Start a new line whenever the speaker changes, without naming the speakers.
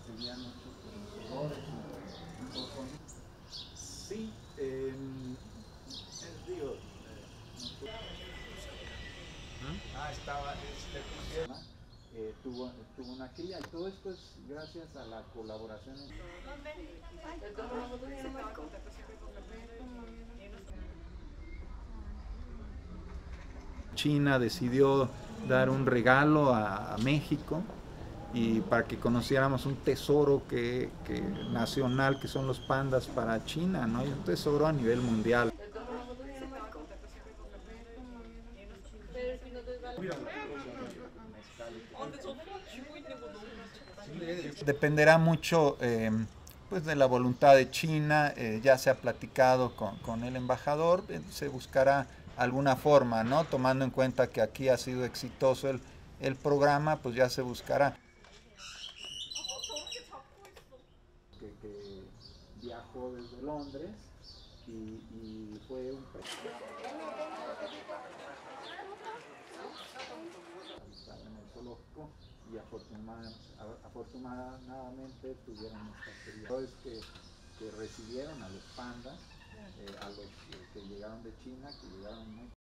recibían muchos profesores y poco. Sí, digo, estaba tuvo una cría y todo esto es gracias a la colaboración. China decidió dar un regalo a México y para que conociéramos un tesoro nacional que son los pandas para China, ¿no? Y un tesoro a nivel mundial. Dependerá mucho pues de la voluntad de China, ya se ha platicado con el embajador, se buscará alguna forma, ¿no? Tomando en cuenta que aquí ha sido exitoso el programa, pues ya se buscará. Que viajó desde Londres y fue un en el zoológico y afortunadamente tuvieron esta experiencia. Que recibieron a los pandas, a los que llegaron de China, que llegaron muy